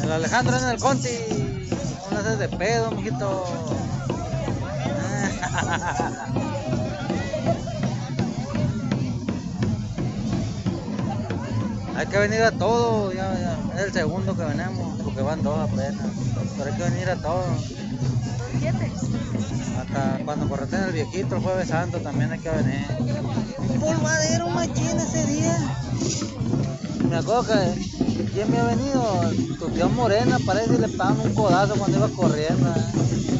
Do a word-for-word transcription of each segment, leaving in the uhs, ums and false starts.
El Alejandro en el Conti. No le haces de pedo, mijito. Hay que venir a todo, ya, ya. Es el segundo que venimos, porque van dos apenas. Pero hay que venir a todo. Hasta cuando correten el viejito, el Jueves Santo, también hay que venir. Un polvadero machín ese día. Me acuerdo que ¿quién me ha venido? Tu tío Morena, parece que le pagan un codazo cuando iba corriendo. ¿eh?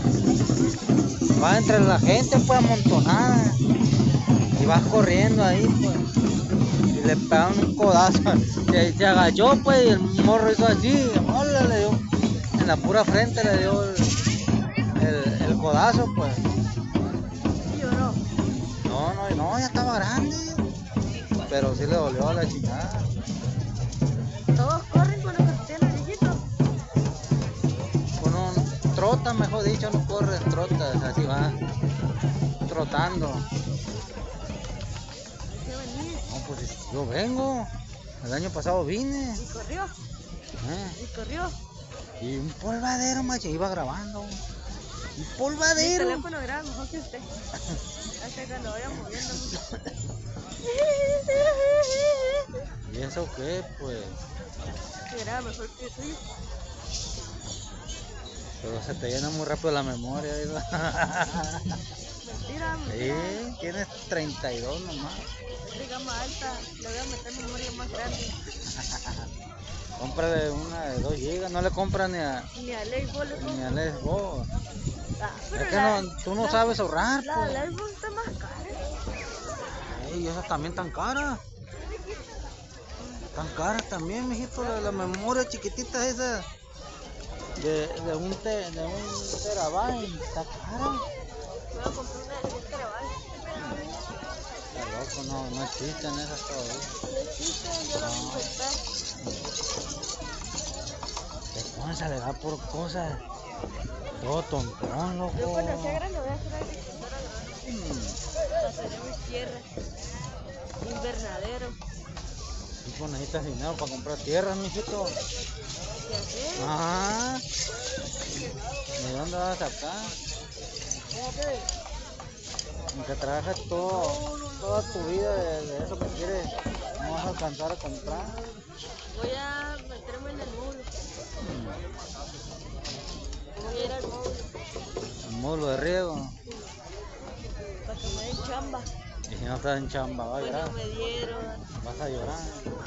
Va entre la gente, pues amontonada. Y vas corriendo ahí, pues. Y le pegan un codazo. Se, se agachó, pues, y el morro hizo así. Hola, le dio. En la pura frente le dio el, el, el codazo, pues. ¿Lloró? No, no, no, ya estaba grande. Pero sí le dolió a la chingada. Todos corren con los que tienen viejito. Con un trota, mejor dicho, no corre, trota, así va. Trotando. ¿Qué venís? No, pues yo vengo. El año pasado vine. ¿Y corrió? ¿eh? ¿Y corrió? Y un polvadero, macho, iba grabando. Un Mi polvadero. teléfono graba mejor que usted. Hasta que lo vaya moviendo. ¿Y eso qué? Pues. Que graba mejor que el tuyo. Pero se te llena muy rápido la memoria. Mentira, mentira. Sí, tienes treinta y dos nomás. De gama alta, le voy a meter memoria más grande. Cómprale una de dos gigas, no le compras ni a, Ni a Xbox le ni compro. a Les Go. Ah, pero Es que la- no, tú no la- sabes ahorrar, La pues. del iPhone está más cara. Ey, esas también tan caras. Tan caras también, mijito, la, la memoria chiquitita esa de, de un te, de un terabyte, está cara. Voy a comprar una de diez terabytes. Está loco, no, no existen esas todavía. No existe, yo la voy a comprar. Te pones a alegar por cosas, todo tontón, Yo loco. cuando sea grande voy a hacer agricultura grande. Mm, Haceré mis tierras. Invernadero. ¿y pues necesitas dinero para comprar tierras, mijito? ¿Qué hacer? Ah, ¿de dónde vas a sacar? Aunque trabajas todo, toda tu vida de, de eso que quieres, no vas a alcanzar a comprar. Voy a meterme en el módulo. Voy a ir al módulo. El módulo de riego. Para que me den chamba. Y si no estás en chamba, vas a Pues no llorar. me dieron. Vas a llorar.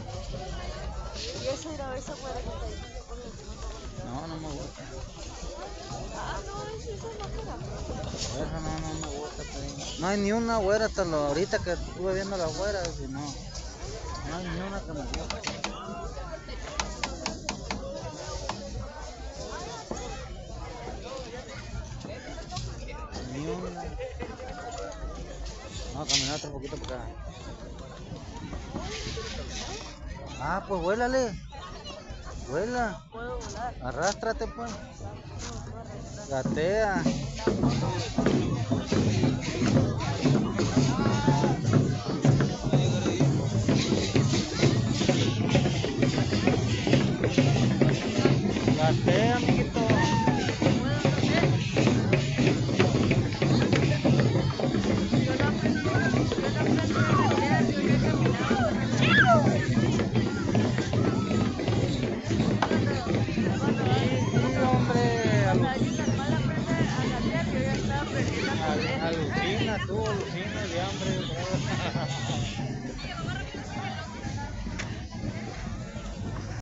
Y eso ir a ver esa fuera que está ahí. No, no me gusta. Ah, no, eso es más cara. Eso no, no me gusta. Pues. No hay ni una güera hasta lo, ahorita que estuve viendo las güeras. Y no, no hay ni una que me guste. Ni una. Vamos a caminar otro poquito por acá. Ah, pues vuélale. Vuela. Puedo volar. Arrástrate, pues. No, no arrastrar. Gatea. Gatea, amiguito. Puedo hacer. Yo no aprendí, yo no aprendí a gatear, yo ya caminaba. Cuando hombre. cuando alguien normal aprende a gatear, yo ya estaba aprendiendo a correr. Alucina tú, alucina de hambre.